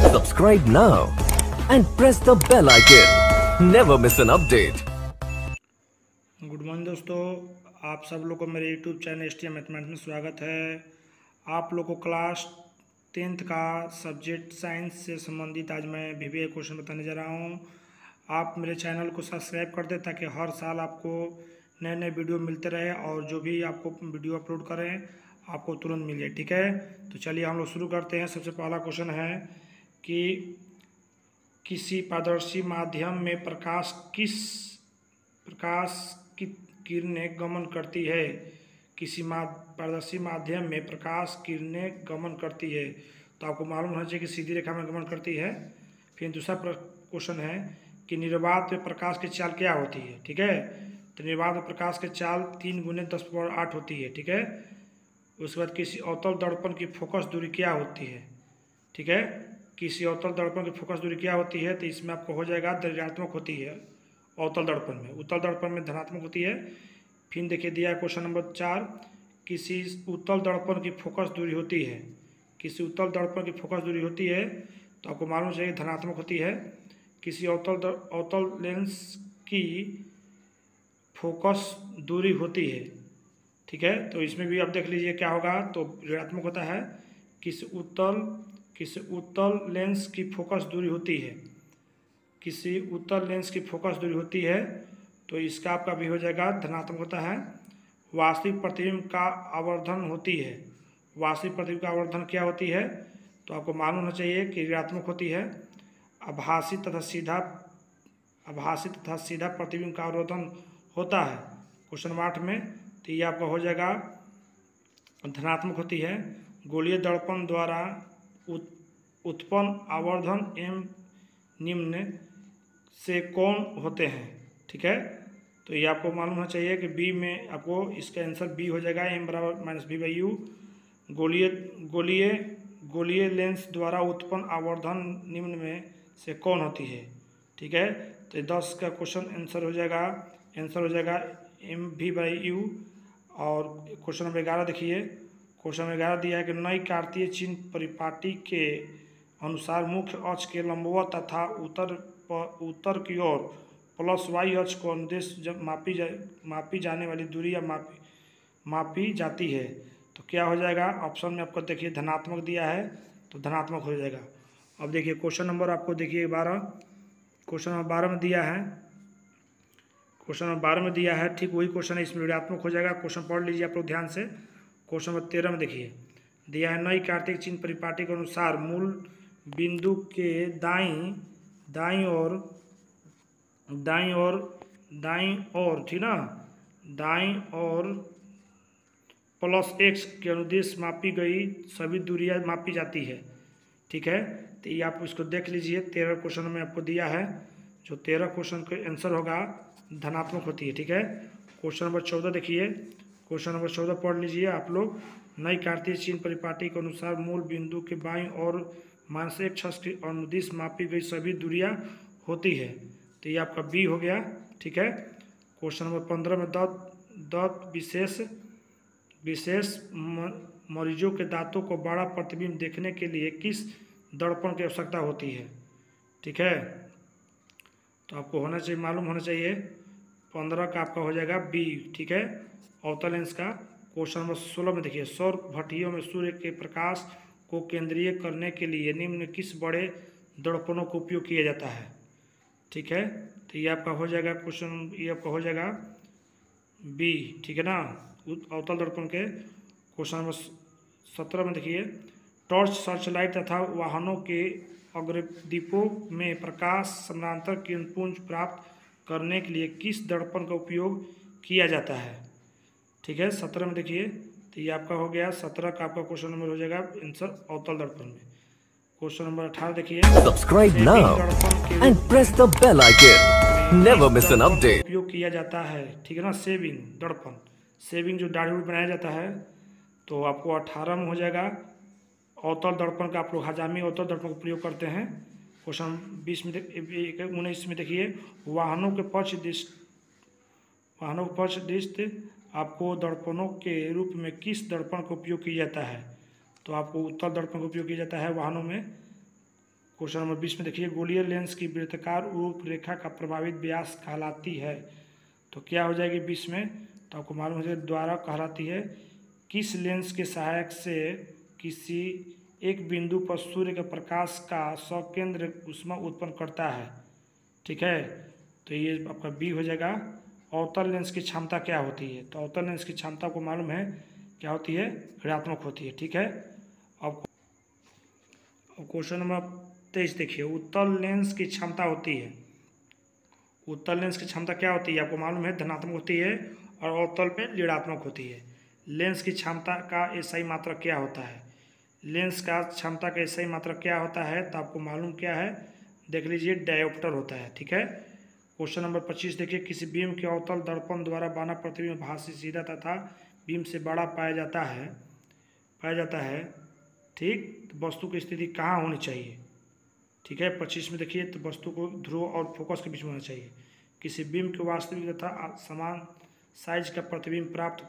Subscribe now and press the bell icon. Never miss an update. Good morning दोस्तों, आप सब लोग को मेरे यूट्यूब चैनल एसटीएम मैथमेटिक्स में स्वागत है। आप लोग को क्लास 10th का सब्जेक्ट साइंस से संबंधित आज मैं VVI क्वेश्चन बताने जा रहा हूँ। आप मेरे चैनल को सब्सक्राइब कर दें ताकि हर साल आपको नए नए वीडियो मिलते रहे और जो भी आपको वीडियो अपलोड करें आपको तुरंत मिल जाए। ठीक है, तो चलिए हम लोग शुरू करते हैं। सबसे पहला क्वेश्चन है कि किसी पारदर्शी माध्यम में प्रकाश की किरणें गमन करती है। किसी पारदर्शी माध्यम में प्रकाश किरणें गमन करती है, तो आपको मालूम होना चाहिए कि सीधी रेखा में गमन करती है। फिर दूसरा क्वेश्चन है कि निर्वात में प्रकाश की चाल क्या होती है। ठीक है, तो निर्वात में प्रकाश की चाल 3 × 10⁸ होती है। ठीक है, उसके बाद किसी अवतल दर्पण की फोकस दूरी क्या होती है। ठीक है, किसी अवतल दर्पण की फोकस दूरी क्या होती है, तो इसमें आपको हो जाएगा ऋणात्मक होती है अवतल दर्पण में, उत्तल दर्पण में धनात्मक होती है। फिर देखिए दिया है क्वेश्चन नंबर 4, किसी उत्तल दर्पण की फोकस दूरी होती है। किसी उत्तल दर्पण की फोकस दूरी होती है तो आपको मालूम चाहिए धनात्मक होती है। किसी अवतल लेंस की फोकस दूरी होती है। ठीक है, तो इसमें भी आप देख लीजिए क्या होगा, तो ऋणात्मक होता है। किसी उत्तल लेंस की फोकस दूरी होती है। किसी उत्तल लेंस की फोकस दूरी होती है तो इसका आपका भी हो जाएगा धनात्मक होता है। वास्तविक प्रतिबिंब का आवर्धन होती है। वास्तविक प्रतिबिंब का आवर्धन क्या होती है, तो आपको मालूम होना चाहिए कि ऋणात्मक होती है। आभासी तथा सीधा प्रतिबिंब का आवर्धन होता है क्वेश्चन 8 में, तो ये आपका हो जाएगा धनात्मक होती है। गोलीय दर्पण द्वारा उत्पन्न आवर्धन एवं निम्न से कौन होते हैं। ठीक है, तो ये आपको मालूम होना चाहिए कि बी में आपको इसका आंसर बी हो जाएगा, m = -v/u। गोलीय लेंस द्वारा उत्पन्न आवर्धन निम्न में से कौन होती है। ठीक है, तो 10 का क्वेश्चन आंसर हो जाएगा mv/u। और क्वेश्चन नंबर 11 देखिए, क्वेश्चन नंबर 11 दिया है कि नई कार्तीय चिन्ह परिपाटी के अनुसार मुख्य अक्ष के लंबवत तथा उत्तर की ओर +y अक्ष को अनुदेश जब मापी जाने वाली दूरी या मापी जाती है, तो क्या हो जाएगा। ऑप्शन में आपको देखिए धनात्मक दिया है तो धनात्मक हो जाएगा। अब देखिए क्वेश्चन नंबर आपको देखिए 12, क्वेश्चन नंबर 12 में दिया है, क्वेश्चन नंबर 12 में दिया है, ठीक वही क्वेश्चन है, इसमें ऋणात्मक हो जाएगा। क्वेश्चन पढ़ लीजिए आप लोग ध्यान से। क्वेश्चन नंबर 13 में देखिए दिया है, नई कार्तीय चिन्ह परिपाटी के अनुसार मूल बिंदु के दाईं ओर ठीक ना, दाईं ओर +x के अनुदेश मापी गई सभी दूरियां मापी जाती है। ठीक है, तो ये आप इसको देख लीजिए। 13 क्वेश्चन में आपको दिया है, जो 13 क्वेश्चन का आंसर होगा धनात्मक होती है। ठीक है, क्वेश्चन नंबर 14 देखिए, क्वेश्चन नंबर 14 पढ़ लीजिए आप लोग। नई कार्तीय चिन्ह परिपाटी के अनुसार मूल बिंदु के बाईं और -x अक्ष के अनुदिश मापी गई सभी दूरियां होती है, तो ये आपका बी हो गया। ठीक है, क्वेश्चन नंबर 15 में विशेष मरीजों के दांतों को बड़ा प्रतिबिंब देखने के लिए किस दर्पण की आवश्यकता होती है। ठीक है, तो आपको मालूम होना चाहिए 15 का आपका हो जाएगा बी। ठीक है, अवतल लेंस का। क्वेश्चन नंबर 16 में देखिए, सौर भट्टियों में सूर्य के प्रकाश को केंद्रीय करने के लिए निम्न किस बड़े दर्पणों का उपयोग किया जाता है। ठीक है, तो ये आपका हो जाएगा क्वेश्चन, ये आपका हो जाएगा बी। ठीक है ना, अवतल दर्पण के। क्वेश्चन नंबर 17 में देखिए, टॉर्च, सर्चलाइट तथा वाहनों के अग्रदीपों में प्रकाश समानांतर किरणपुंज प्राप्त करने के लिए किस दर्पण का उपयोग किया जाता है। ठीक है, 17 में देखिए, तो ये आपका हो गया 17 का आपका क्वेश्चन नंबर हो जाएगा आंसर अवतल दर्पण में। क्वेश्चन नंबर 18 देखिए, Subscribe now and press the bell icon. Never miss an update. उपयोग किया जाता है। ठीक है ना, सेविंग जो दाढ़ी बनाया जाता है, तो आपको 18 में हो जाएगा। अवतल दर्पण का आप लोग हजामी अवतल दर्पण का प्रयोग करते हैं। क्वेश्चन 19 में देखिए, वाहनों के पक्ष दृष्टि आपको दर्पणों के रूप में किस दर्पण का उपयोग किया जाता है, तो आपको उत्तल दर्पण का उपयोग किया जाता है वाहनों में। क्वेश्चन नंबर 20 में देखिए, गोलीय लेंस की वृत्ताकार रूपरेखा का प्रभावित व्यास कहलाती है। तो क्या हो जाएगी 20 में, तो आपको मालूम हो जाएगा द्वारा कहलाती है। किस लेंस के सहायक से किसी एक बिंदु पर सूर्य के प्रकाश का सकेंद्र ऊष्मा उत्पन्न करता है। ठीक है, तो ये आपका बी हो जाएगा। अवतल लेंस की क्षमता क्या होती है, तो अवतल लेंस की क्षमता को मालूम है क्या होती है, ऋणात्मक होती है। ठीक है, अब क्वेश्चन नंबर 23 देखिए, उत्तल लेंस की क्षमता होती है। उत्तल लेंस की क्षमता क्या होती है, आपको मालूम है धनात्मक होती है और अवतल में ऋणात्मक होती है। लेंस की क्षमता का एसआई मात्रक क्या होता है, लेंस का क्षमता का एसआई मात्रक क्या होता है, तो आपको मालूम क्या है, देख लीजिए डायोप्टर होता है। ठीक है, क्वेश्चन नंबर 25 देखिए, किसी बीम के अवतल दर्पण द्वारा बना प्रतिबिंब भाषी सीधा तथा बीम से बड़ा पाया जाता है। ठीक, तो वस्तु की स्थिति कहाँ होनी चाहिए। ठीक है, 25 में देखिए, तो वस्तु को ध्रुव और फोकस के बीच में होना चाहिए। किसी बीम के वास्तविक तथा समान साइज का प्रतिबिंब प्राप्त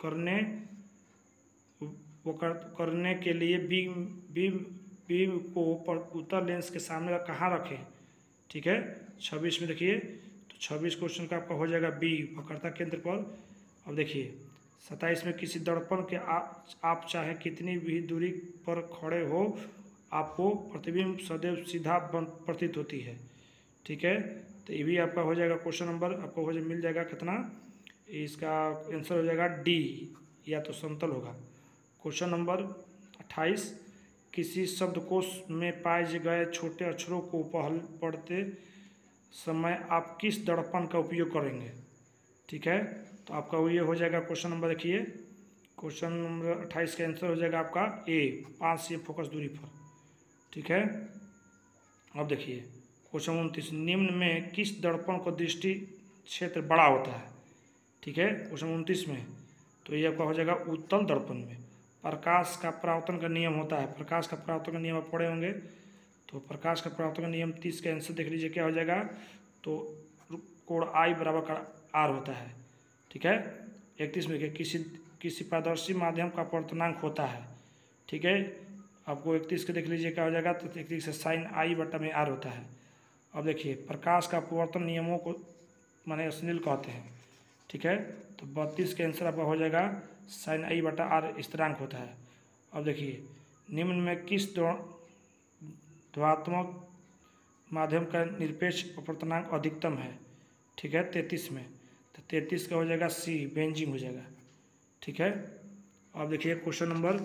करने के लिए बीम को उत्तल लेंस के सामने कहाँ रखें। ठीक है, 26 में देखिए, तो 26 क्वेश्चन का आपका हो जाएगा बी, वक्रता केंद्र पर। अब देखिए 27 में, किसी दर्पण के आप चाहे कितनी भी दूरी पर खड़े हो, आपको प्रतिबिंब सदैव सीधा प्रतीत होती है। ठीक है, तो ये भी आपका हो जाएगा क्वेश्चन नंबर, आपको हो मिल जाएगा कितना, इसका आंसर हो जाएगा डी, या तो समतल होगा। क्वेश्चन नंबर 28, किसी शब्दकोश में पाए गए छोटे अक्षरों को पढ़ते समय आप किस दर्पण का उपयोग करेंगे। ठीक है, तो आपका ये हो जाएगा क्वेश्चन नंबर, देखिए क्वेश्चन नंबर 28 का आंसर हो जाएगा आपका ए, 5 से फोकस दूरी पर। ठीक है, अब देखिए क्वेश्चन 29, निम्न में किस दर्पण को दृष्टि क्षेत्र बड़ा होता है। ठीक है, क्वेश्चन 29 में, तो ये आपका हो जाएगा उत्तल दर्पण में। प्रकाश का परावर्तन का नियम होता है, प्रकाश का परावर्तन का नियम आप पढ़े होंगे, तो प्रकाश का परावर्तन का नियम 30 का आंसर देख लीजिए क्या हो जाएगा, तो कोण आई बराबर का आर होता है। ठीक है, 31 में किसी पारदर्शी माध्यम का अपवर्तनांक होता है। ठीक है, आपको 31 के देख लीजिए क्या हो जाएगा, तो 31 से साइन आई बटा में आर होता है। अब देखिए प्रकाश का अपवर्तन नियमों को माने अश्लील कहते हैं। ठीक है, तो 32 के आंसर आपका हो जाएगा साइन आई बटा आर स्थिरांक होता है। अब देखिए निम्न में किस ध्रुवात्मक माध्यम का निरपेक्ष अपवर्तनांक अधिकतम है। ठीक है, 33 में, तो 33 का हो जाएगा सी, बेंजीन हो जाएगा। ठीक है, अब देखिए क्वेश्चन नंबर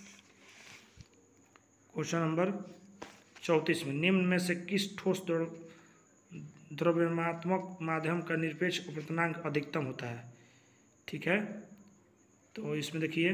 34 में, निम्न में से किस ठोस द्रव्यमात्मक माध्यम का निरपेक्ष अपवर्तनांक अधिकतम होता है। ठीक है, तो इसमें देखिए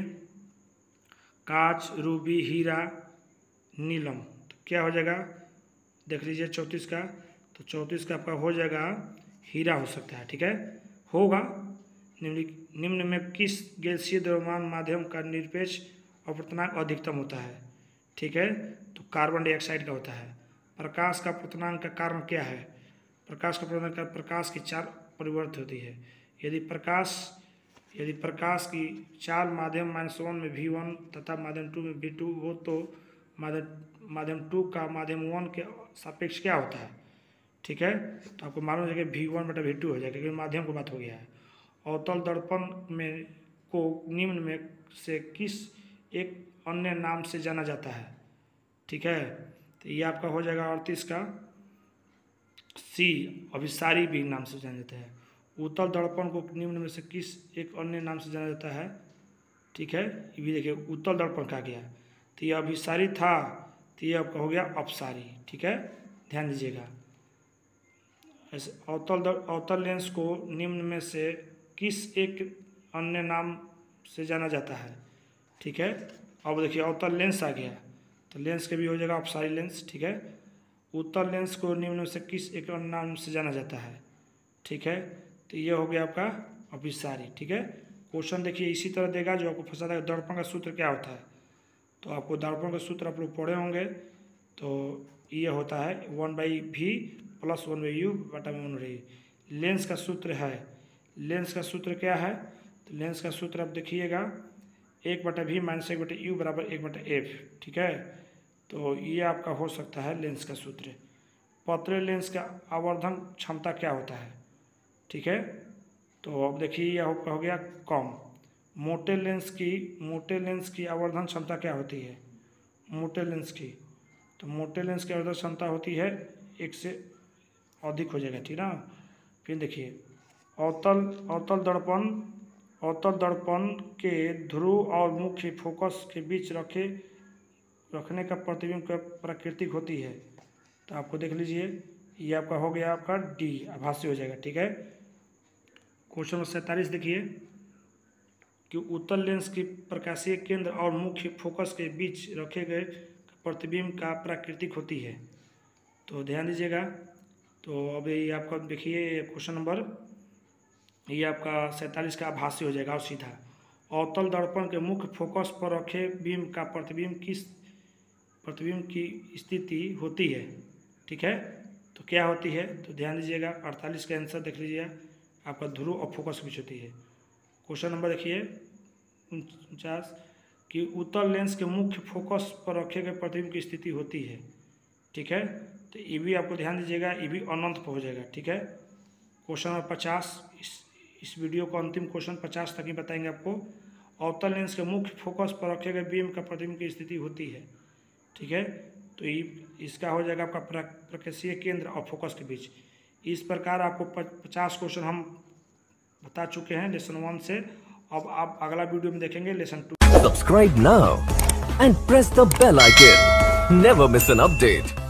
कांच, रूबी, हीरा, नीलम, तो क्या हो जाएगा देख लीजिए 34 का, तो 34 का आपका हो जाएगा हीरा हो सकता है। ठीक है, होगा। निम्न में किस गैसीय द्रव्यमान माध्यम का निरपेक्ष अपवर्तनांक अधिकतम होता है। ठीक है, तो कार्बन डाइऑक्साइड का होता है। प्रकाश का अपवर्तनांक का कारण क्या है, प्रकाश का अपवर्तनांक का प्रकाश की चाल परिवर्तित होती है। यदि प्रकाश की चाल माध्यम -1 में V1 तथा माध्यम 2 में V2 हो, तो माध्यम 2 का माध्यम 1 के सापेक्ष क्या होता है। ठीक है, तो आपको मालूम है कि V1 बटा V2 हो जाएगा, क्योंकि माध्यम की बात हो गया है। अवतल दर्पण में को निम्न में से किस एक अन्य नाम से जाना जाता है। ठीक है, तो ये आपका हो जाएगा 38 का सी, अभिसारी भी नाम से जाना जाता है। उत्तल दर्पण को निम्न में से किस एक अन्य नाम से जाना जाता है। ठीक है, ये भी देखिए उत्तल दर्पण कहा गया, तो ये अभिसारी था, तो ये आपका हो गया अपसारी। ठीक है, ध्यान दीजिएगा। ऐसे अवतल लेंस को निम्न में से किस एक अन्य नाम से जाना जाता है। ठीक है, अब देखिए अवतल लेंस आ गया, तो लेंस के भी हो जाएगा अपसारी लेंस। ठीक है, उत्तल लेंस को निम्न में से किस एक अन्य नाम से जाना जाता है। ठीक है, तो ये हो गया आपका अभिसारी। ठीक है, क्वेश्चन देखिए इसी तरह देगा जो आपको फंसा देगा। दर्पण का सूत्र क्या होता है, तो आपको दर्पण का सूत्र आप लोग पढ़े होंगे, तो ये होता है 1/v + 1/u बटा में 1/e। लेंस का सूत्र है, लेंस का सूत्र क्या है, तो लेंस का सूत्र आप देखिएगा 1/v - 1/u बराबर 1/f। ठीक है, तो ये आपका हो सकता है लेंस का सूत्र। पतले लेंस का आवर्धन क्षमता क्या होता है, ठीक है। तो अब देखिए यह आपका हो गया कम। मोटे लेंस की आवर्धन क्षमता क्या होती है, मोटे लेंस की, तो मोटे लेंस की आवर्धन क्षमता होती है 1 से अधिक हो जाएगा, ठीक ना। फिर देखिए अवतल दर्पण के ध्रुव और मुख्य फोकस के बीच रखने का प्रतिबिंब का प्राकृतिक होती है। तो आपको देख लीजिए ये आपका हो गया आपका डी, आभासी हो जाएगा, ठीक है। क्वेश्चन नंबर 47 देखिए कि उत्तल लेंस की प्रकाशीय केंद्र और मुख्य फोकस के बीच रखे गए प्रतिबिंब का प्राकृतिक होती है। तो ध्यान दीजिएगा। तो अब ये आपका देखिए क्वेश्चन नंबर ये आपका 47 का आभासी हो जाएगा और सीधा। अवतल दर्पण के मुख्य फोकस पर रखे बिंब का प्रतिबिंब की स्थिति होती है, ठीक है। तो क्या होती है, तो ध्यान दीजिएगा 48 का आंसर देख लीजिए आपका ध्रुव और फोकस के बीच होती है। क्वेश्चन नंबर देखिए 49 कि उत्तल लेंस के मुख्य फोकस पर रखे गए प्रतिबिंब की स्थिति होती है, ठीक है। तो ये भी आपको ध्यान दीजिएगा, ये भी अनंत पर हो जाएगा, ठीक है। क्वेश्चन नंबर 50 इस वीडियो को अंतिम क्वेश्चन 50 तक ही बताएंगे आपको। अवतल लेंस के मुख्य फोकस पर रखे गए बीम का प्रतिबिंब की स्थिति होती है, ठीक है। तो इसका हो जाएगा आपका प्रकाशीय केंद्र और फोकस के बीच। इस प्रकार आपको 50 क्वेश्चन हम बता चुके हैं लेसन 1 से। अब आप अगला वीडियो में देखेंगे lesson 2। Subscribe now and press the bell icon. Never miss an update.